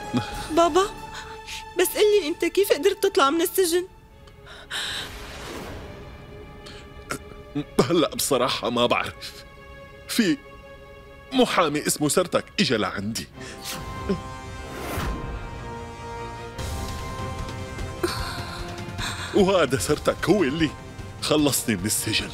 بابا، بس قلي انت كيف قدرت تطلع من السجن؟ هلأ بصراحة ما بعرف. في محامي اسمه سرتك اجا لعندي. وهذا سرتك هو اللي خلصني من السجن.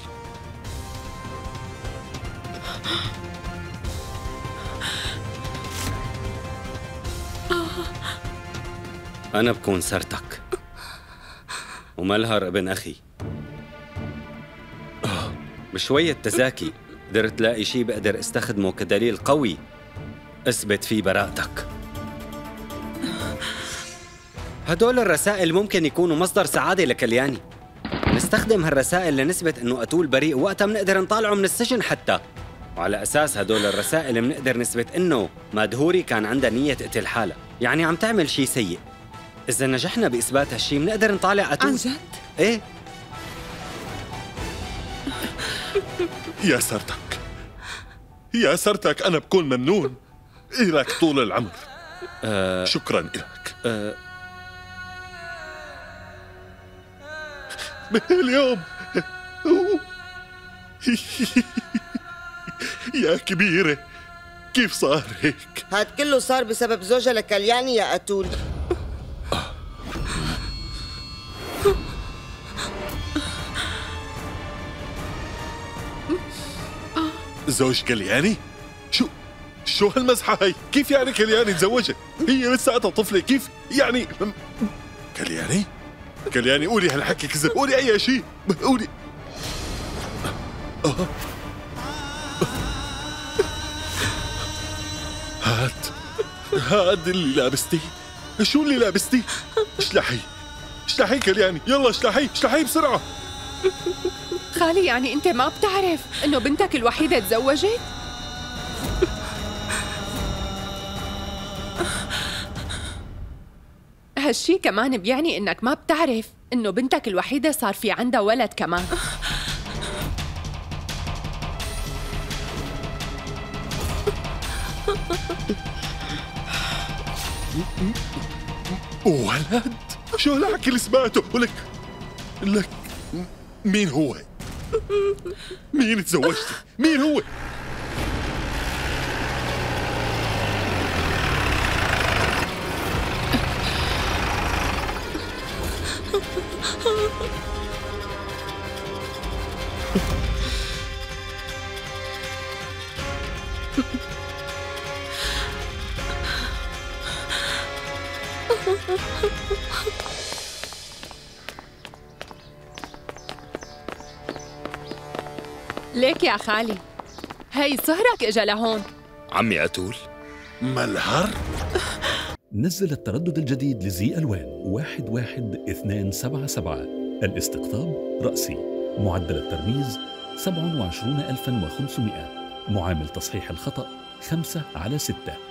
أنا بكون سرتك وملهر ابن أخي. بشوية تزاكي قدرت لاقي شي بقدر استخدمه كدليل قوي اثبت فيه براءتك. هدول الرسائل ممكن يكونوا مصدر سعادة لكلياني. نستخدم هالرسائل لنثبت انه أتول بريء، وقتها بنقدر نطالعه من السجن حتى. وعلى أساس هدول الرسائل بنقدر نثبت انه مادهوري كان عندها نية تقتل حالها، يعني عم تعمل شي سيء. إذا نجحنا بإثبات هالشي بنقدر نطالع أتول. عن جد؟ إيه. يا سرتك، يا سرتك، أنا بكون ممنون. إلك طول العمر. شكراً إلك. اليوم يا كبيرة، كيف صار هيك؟ هاد كله صار بسبب زوجها لكلياني يا أتول. زوج كلياني؟ شو هالمزحة هي؟ كيف يعني كلياني تزوجت؟ هي لساتها طفلة، كيف يعني؟ كلياني؟ كلياني قولي هالحكي كذب، قولي أي شيء، قولي. هاد اللي لابستيه. شو اللي لابستيه؟ اشلحي كلياني، يلا اشلحي بسرعة. خالي، يعني انت ما بتعرف انه بنتك الوحيدة تزوجت؟ هالشي كمان بيعني انك ما بتعرف انه بنتك الوحيدة صار في عندها ولد كمان. ولد؟ شو هالحكي اللي سمعته؟ لك مين هو؟ مين تزوجتي؟ مين هو؟ ليك يا خالي، هي صهرك اجا لهون. عمي أتول؟ ملهر؟ نزل التردد الجديد لزي ألوان 11277. الاستقطاب رأسي. معدل الترميز 27500. معامل تصحيح الخطأ 5/6.